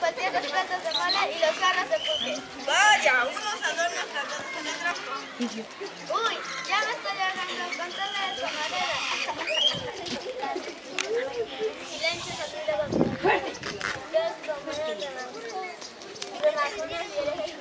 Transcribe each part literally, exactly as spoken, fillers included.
doscientos platos de mole y los jarros de pulque. Vaya, unos adornos tratados de trapo. Uy, ya me estoy ahorrando con toda esa madera. Silencio, Sotile González. Dios comer de manzana. De manzanas y herejes.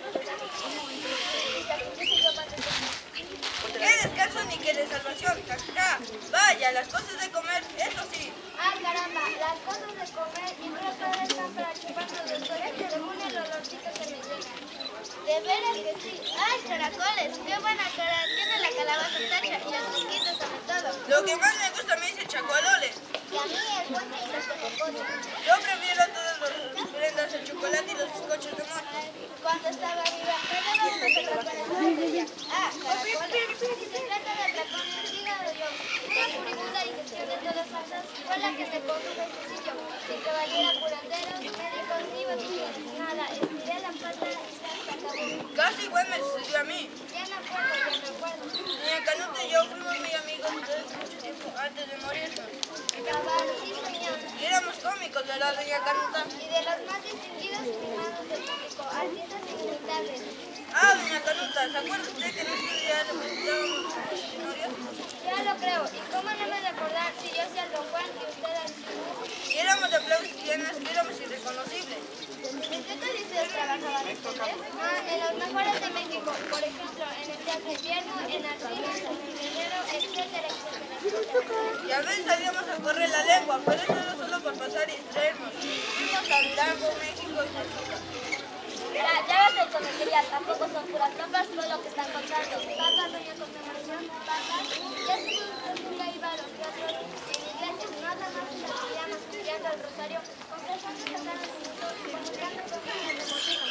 ¡Qué descanso ni qué de salvación! ¡Jajaja! Vaya, las cosas de comer, eso sí. ¡Ay, caramba! Las cosas de comer y creo que están para chuparnos después que de un el olorcito que me llega. De veras que sí. ¡Ay, caracoles! ¡Qué buena cara! Tiene la calabaza tacha y los mosquitos sobre todo. Lo que más me gusta a mí es el chacualole. Y a mí el ponche y los cocopones. Yo prefiero todos los prendas, el chocolate y los bizcochos de mora. Cuando estaba arriba, primero me tocó para el día. Ah, caracoles. Si se trata de hablar con el hígado de Dios, una furibunda digestión de todas falsas fue la que se condujo en su sitio. Sin que valiera curanderos, médicos ni vecinos. Nada, estiré la pata y se acabó. Casi igual me sucedió a mí. Ya no puedo, ya no puedo. Doña Canuta y yo fuimos muy amigos desde mucho tiempo antes de morirnos. Cabal, sí, señor. Y éramos cómicos, ¿verdad, doña Canuta? Y de los más distinguidos primados del público, artistas inimitables. Ah, doña Canuta, ¿se acuerda usted que nosotros ya representábamos los tenorios? Ya lo creo. ¿Y cómo no me recordar si yo soy el Don Juan y usted el Simón? Y éramos de aplausos y llenas, que éramos irreconocibles. ¿En qué coliseo trabajaban ustedes? Ah, en los mejores de México. Por ejemplo, en el Teatro Invierno, en Alcina, en el Guerrero, etcétera, etcétera. Y a veces salíamos a correr la lengua, pero eso era solo por pasar y distraernos. Fuimos a Durango, México y Pachuca. Ya, ya ves el cometerías, tampoco son puras tropas todo lo que están contando. Papa, doña conmemoración, papas, y así nunca iba a los teatros, en iglesias, nada más en las pijamas, estudiando el rosario, confesando que andaban en mucho, comunicando cosas en el motivo.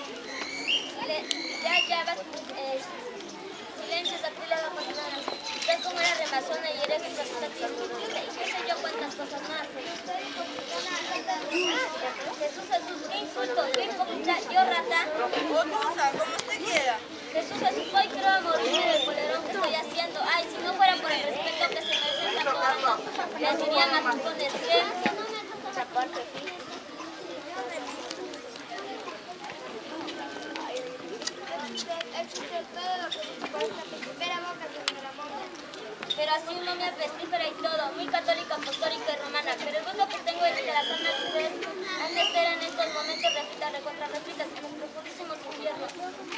Ya, ya vas, eh, silencio, Sotile la cocinada. Ves cómo era remazona y eres representativo, y qué sé yo cuántas cosas más. Jesús, Jesús, qué insulto, qué hipócrita, yo rata. O Tusa, como usted quiera. Jesús, Jesús, hoy creo morirme del polerón que estoy haciendo. Ay, si no fuera por el respeto que se merece esta cosa, les diría matucones, ¿qué? Pero así uno me pestífera y todo, muy católica, apostólica y romana. Pero el gusto que tengo es que las almas de ustedes han de estar en estos momentos refritas, recontra refritas, en los profundísimos infiernos.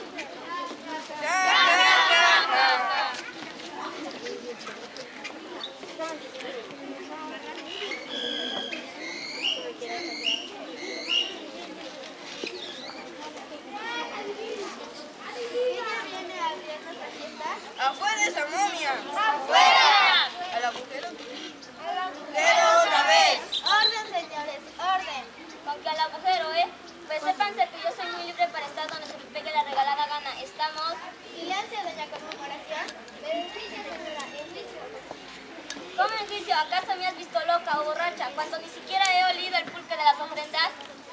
¡Afuera esa momia! ¡Afuera! ¿Al agujero? ¡Al agujero! ¡Pero otra vez! ¡Orden, señores! ¡Orden! Con que al agujero, ¿eh? Pues sépanse que yo soy muy libre para estar donde se me pegue la regalada gana. Estamos... Silencio, doña conmemoración. Pero en juicio, señora, en juicio. ¿Cómo en juicio? ¿Acaso me has visto loca o borracha cuando ni siquiera he olido el pulque de las ofrendas?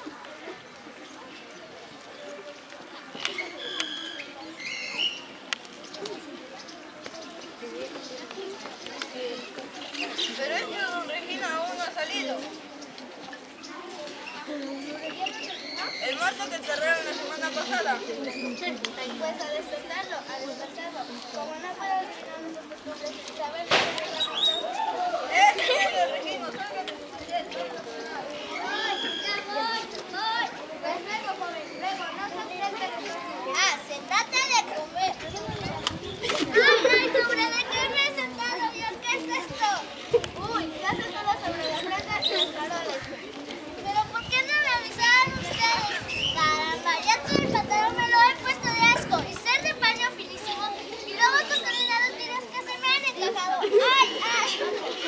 Pero es que don Regina aún no ha salido. El muerto que enterraron la semana pasada. Pues a despertarlo, a despertarlo. Como no puedo adivinar nuestras costumbres y saber que es la ¡Eh, señor Regino, salga de su silencio! ¡Voy! ¡Ya voy! ¡Voy! Pues luego, joven, luego, no se enfrente de nosotros. Ah, se trata de comer. ¡Ay, no hay sobre de qué me he sentado yo! ¿Qué es esto? Uy, ya se todo sobre la frente y los faroles. ¿Pero por qué no me avisaron ustedes? Caramba, ya todo el pantalón me lo he puesto de asco. Y ser de paño finísimo. Y luego tus terminados miras que se me han encajado. ¡Ay, ay!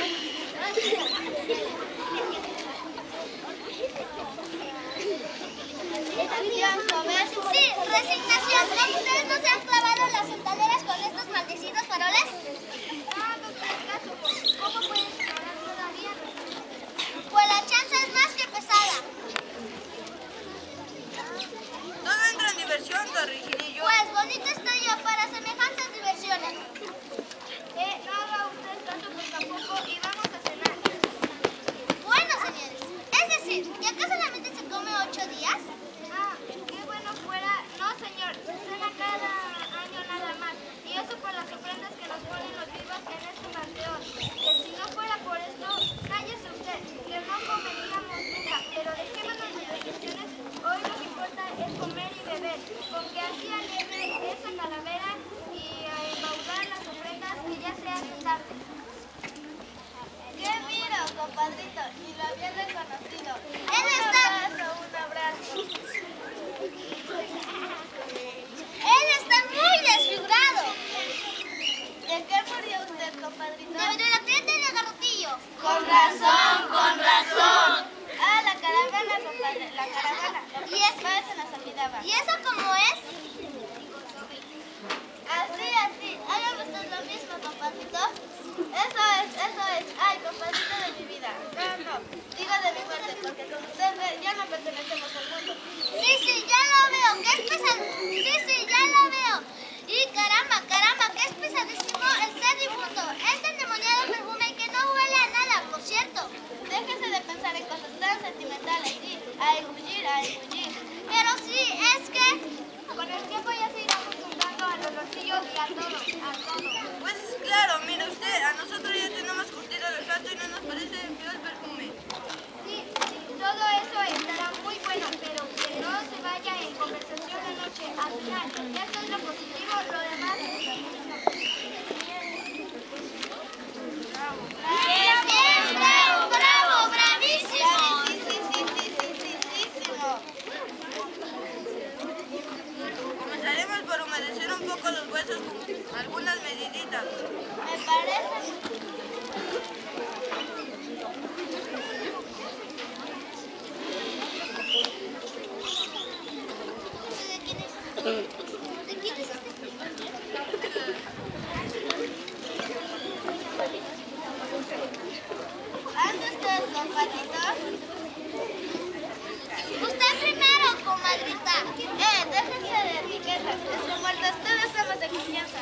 Sí, resignación. ¿No ustedes no se han clavado en las sentaderas con estos maldecidos faroles? Ah, no tiene caso. ¿Cómo pueden ignorar todavía? Pues la chanza es más que pesada. Todo entra en diversión, don Reginillo. Pues bonito estoy yo para semejantes diversiones. Eh, no haga usted tanto por tampoco y vamos a cenar. Bueno, señores, es decir, ¿que acá solamente se come ocho días? reunidos en este panteón, que si no fuera por esto, cállese usted, que no comeríamos nunca, pero dejémonos de reflexiones, hoy lo que importa es comer y beber, con que así aliene esa calavera y a embaudar las ofrendas que ya se hacen tarde. ¡Qué miro, compadrito! Ni lo había reconocido. Él Un está... abrazo, un abrazo. Él está muy desfigurado. ¿De qué murió usted, compadrito? De hidrolatente de garrotillo. Con razón, con razón. Ah, la caravana, compadre, la caravana. ¿Y eso? Más se nos olvidaba. ¿Y eso cómo es? Así, así. Hágame usted lo mismo, compadrito. Eso es, eso es. Ay, compadrito de mi vida. No, no. Digo de mi muerte, porque como usted ve, ya no pertenecemos al mundo. Sí, sí, ya lo veo. ¿Qué es pesado? Sí, sí, ya lo veo. Y caramba, caramba, que es pesadísimo el ser difunto. Este endemoniado perfume que no huele a nada, por cierto. Déjese de pensar en cosas tan sentimentales, sí. A engullir, a engullir. Pero sí, es que con el tiempo ya se irá acostumbrando a los bolsillos y a todo, a todo. Pues claro, mire usted, a nosotros ya tenemos curtido el olfato y no nos parece feo el perfume. Sí, sí, todo eso estará muy bueno, pero que no se vaya en conversación de noche a cenar. Eso es lo positivo, lo demás es lo mismo. Bien, bien, bravo, bravo, bravísimo. Sí, sí, sí, sí, sí, sí, sí, sí, Comenzaremos por humedecer un poco los huesos con algunas mediditas. me parece. ¿De quién es? ¿De quién es este? ¿Ande usted, compadrito? Usted primero, comadrita. Eh, déjense de etiquetas. Entre muertos todos somos de confianza.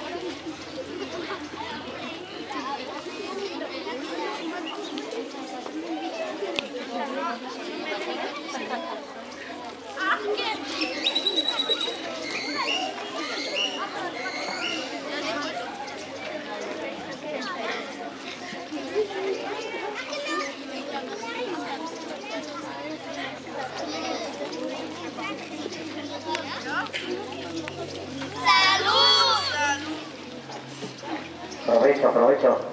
¡Salud! Salud. Aprovecho, aprovecho.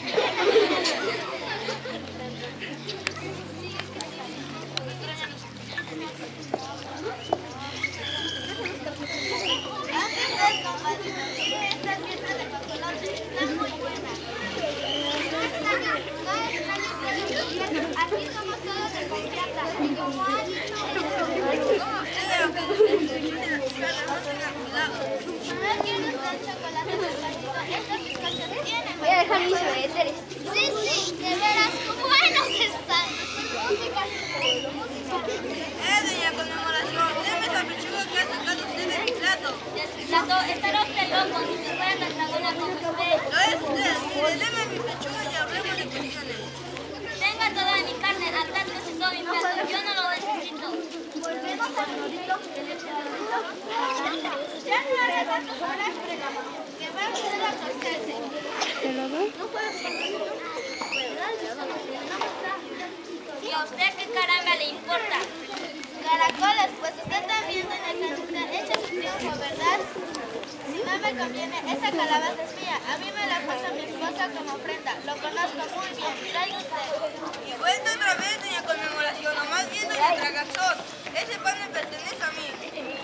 Ande usted, compadrito. Mire esta fiesta de cocolote. Está muy buena. No extraña, no extraña, aquí somos todos de confianza. Y como ha dicho ¿Cómo usted, aunque usted se la chicana, no tenga cuidado? ¿No quiere usted chocolate, compadrito? Estos bizcochos tienen. voy a dejar mis suéteres. Sí, sí, de veras, buenos están. Música, música. Eh, doña Conmemoración, deme esa pechuga que ha sacado usted de mi plato. Plato, estará usted loco, ni si fuera nuestra buena como usted. Lo es usted, mire, deme mi pechuga y hablemos de cuestiones. Tenga toda mi carne, atásquese todo mi plato, yo no lo necesito. Volvemos al rodito. Ya no haga tantas horas, que va a usted a torcerse. ¿Y a usted qué caramba le importa? Caracoles, pues usted también, doña Carlita, echa su triunfo, ¿verdad? Si no me conviene, esa calabaza es mía. A mí me la pasa mi esposa como ofrenda. Lo conozco muy bien. Traiga usted. Y vuelta otra vez, doña Conmemoración, o más bien doña Tragazón. Ese pan me pertenece a mí.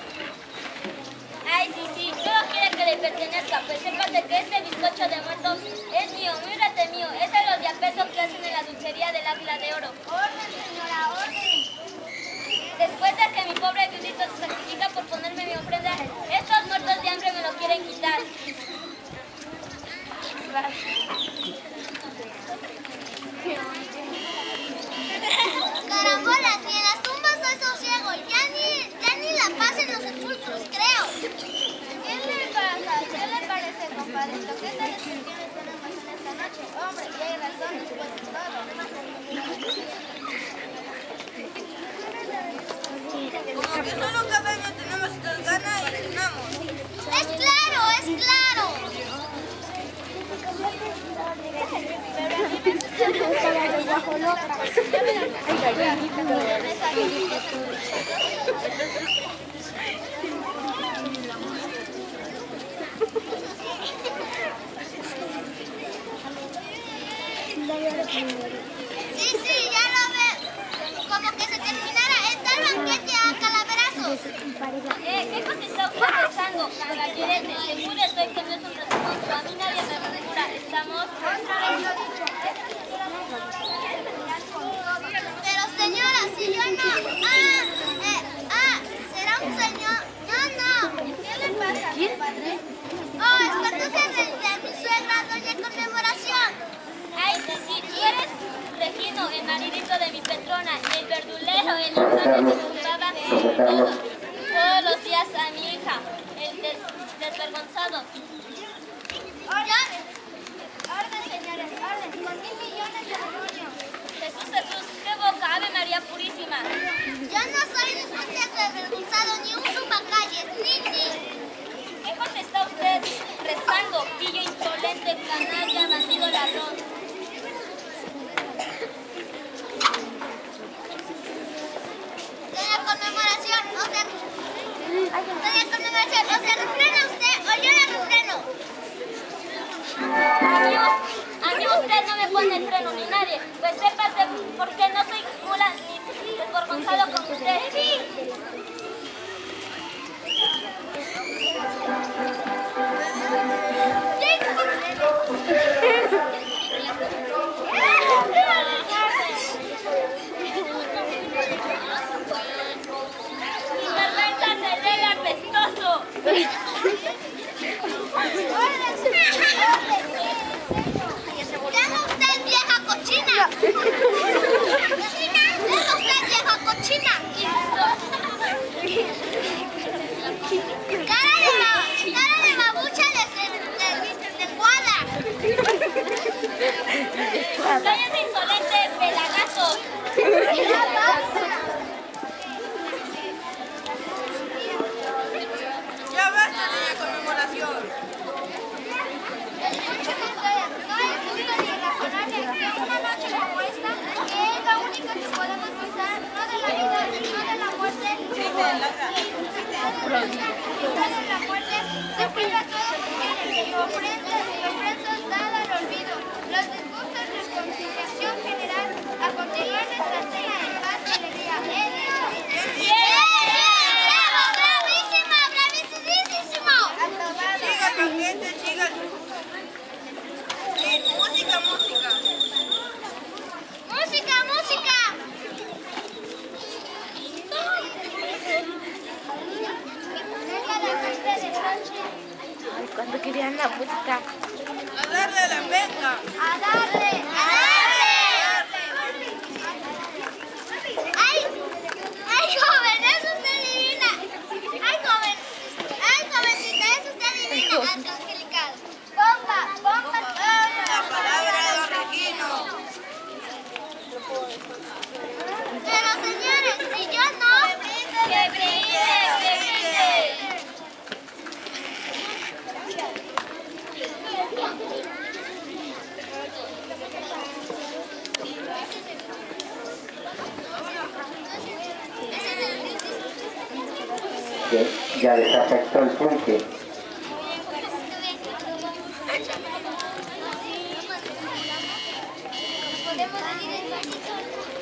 Ay, sí, sí, todo quiere que le pertenezca, pues sépase que este bizcocho de muerto es mío, muy rete mío. Es de los de a peso que hacen en la dulcería del Águila de Oro. Orden, señora, orden. Después de que mi pobre viudito se sacrifica por ponerme mi ofrenda, estos muertos de hambre me lo quieren quitar. Carambola, ni en las tumbas doy sosiego. Ya ni, ya ni la paz en los sepulcros, creo. ¿Qué le pasa? ¿Qué le parece, compadrito? ¿Qué tales cuestiones tenemos en esta noche? Hombre, y hay razón después de todo. Como que solo cada año tenemos estas ganas y cenamos. Es claro, es claro. Pero a mí me Sí, sí, ya lo veo. Como que se terminara este banquete a calaverazos. ¿Qué, qué cosa está usted pensando, caballete? Seguro estoy que no es un responso. A mí nadie me murmura. ¿Estamos? Pero señora, si yo no... Ah, eh, ah, será un señor. No, no. ¿Qué le pasa, compadre? Oh, es cuando se de mi suegra, doña Conmemoración. Ay, sí, sí, tú eres Regino, el maridito de mi Petrona, el verdulero, el infame que juzgaba todos, todos los días a mi hija, el des, desvergonzado. Orden, orden, señores, orden, con mil millones de demonios. Jesús, Jesús, qué boca, Ave María Purísima. Yo no soy ningún desvergonzado, ni un chupacalles, ni, ni. ¿Qué cosa está usted rezando, pillo insolente, canalla, bandido ladrón? Doña Conmemoración, o sea... Doña Conmemoración, o sea, ¿refrena usted o yo la refreno? Amigos, a mí usted no me pone el freno ni nadie, pues sépase porque no soy mula ni desvergonzado con usted. Sin vergüenza se llega apestoso. ¡Deja usted, vieja cochina! ¡Cochina! ¡Deja usted, vieja cochina! ¡Cara de, ma cara de mabucha desde de cuadra! ¡Cállense, insolentes pelagazos! Ya basta, doña Conmemoración. No es justo ni razonable que una noche como esta, que es la única que podemos gozar, no de la vida, sino de la muerte, y no de la muerte, se priva todos los bienes y ofrendas y ofrendas dadas al olvido, los disgustos, reconciliación general, a continuar nuestra cena en paz y alegría. ¡He dicho! ¡Bravo! ¡Bravísimo! ¡Bravísimo! Siga, banquete, siga. Sí, música, música. ¡Música, música! Cuando querían la música. A darle la venga. ¡A darle! ¡A darle! ¡Ay! ¡Ay, joven! ¡Es usted divina! ¡Ay, joven! ¡Ay, jovencita! ¡Es usted divina! ¡Angelical! ¡Bomba! ¡Bomba! La palabra de don Regino. Pero, señores, si yo no... ¡Que brille, que brille! que ya desafectó el pulque. Podemos decir el pasito.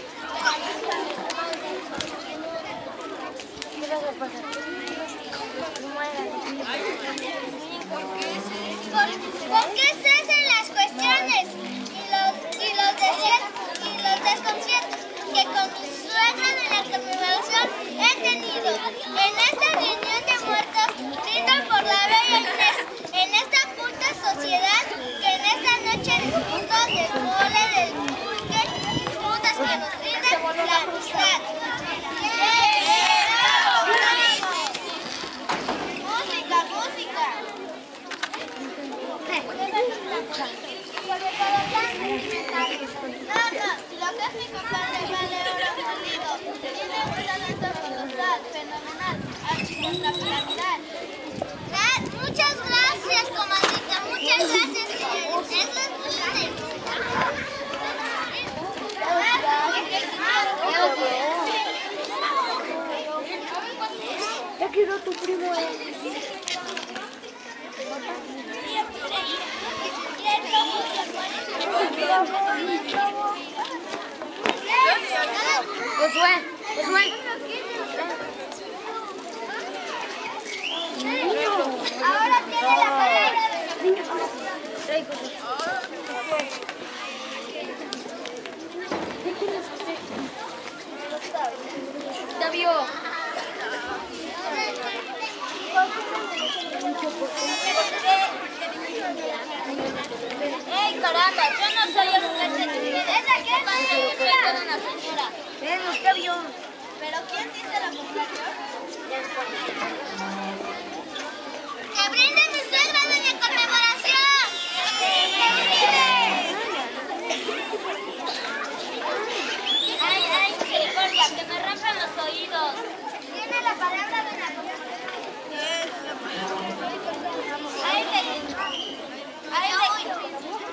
¿Por qué cesan las cuestiones y los, y los, desiertos, y los desconciertos que con mi suegra de la conmemoración he tenido en esta reunión de muertos, brindo por la bella Inés, en esta culta sociedad que en esta noche disfruto del mole, del pulque y frutas que nos brindan la amistad. Música, música. Sobre todo tan sentimental. No, no, lo que es mi compadre vale oro fundido. Tiene un talento colosal, fenomenal, archicontrapolaridad. Muchas gracias, comadrita. Muchas gracias, señores. Eso es usted. Ya quedó tu primo. Josué, Josué. Ahora tiene la palabra. Ya vio. ¡Ey, caramba! Yo no soy el juguete de ustedes. ¿Esa qué Yo soy toda una señora. Ven, usted vio. ¿Pero quién dice lo contrario? ¡Que brinde mi suegra de mi conmemoración! ¡Ay, ay, misericordia! ¡Que me rompan los oídos! Tiene la palabra de la conmemoración. Ahí te Ahí te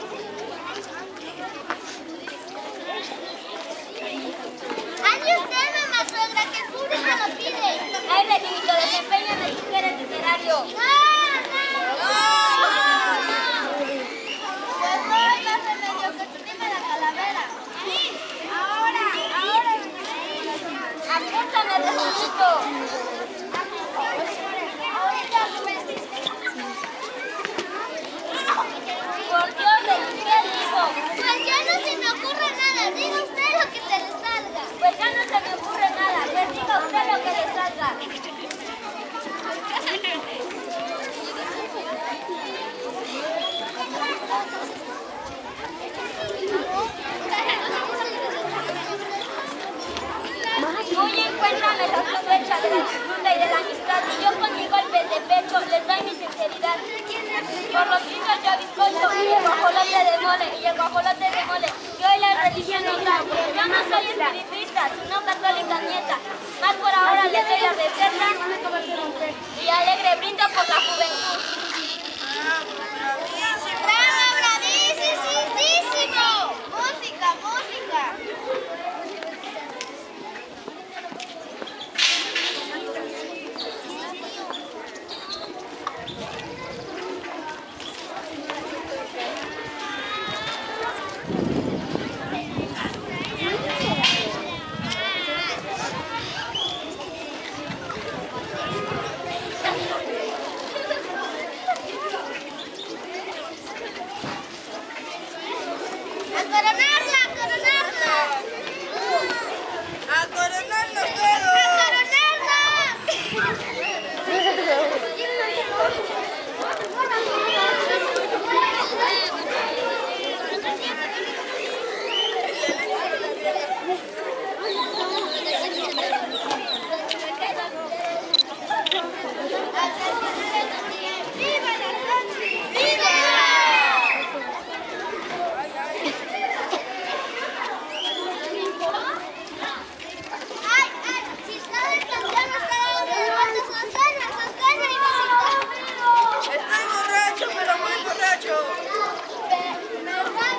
¡Ande usted, mamá suegra, que el público lo pide! ¡Ay, Benito! ¡Desempeñame si quieres literario! ¡No, no! ¡No! Pues no hay más remedio que exprime la calavera. Ahora, ahora. ¡Apúntame, Benito! Ahorita, ¡Por Dios, Benito! ¿Qué digo? pues ya no se me ocurre nada. Diga usted lo que se le salga. Pues ya no se me ocurre nada. Pues diga usted lo que le salga. Muy encuéntrame la flecha de la disfruta y de la amistad, y yo con mi golpe de pecho les doy mi sinceridad. Por los hijos yo bizcocho y el guajolote de mole, y el guajolote de mole, que hoy la religión nos da. Yo no soy espiritista, sino católica nieta, más por ahora le doy la receta y alegre brindo por la juventud. ¡Bravo, bravísimo! ¡Música, música! ¡A coronarla, a coronarla! ¡A coronarnos ¡A todos! ¡Viva la Santi! ¡Viva! ¡Ay, ay! Si está del panteón, está dando de vueltas a Susana, Susana y visita. Estoy borracho, pero muy borracho. ¿Verdad?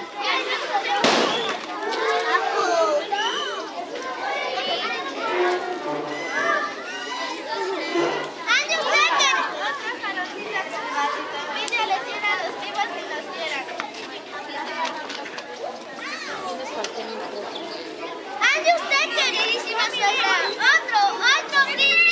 ¡Ande usted! Otra jalocita con vasito. Envidia les diera a los vivos si los dieran. ¡Ande usted, queridísima suegra! ¡Otro, otro brindis!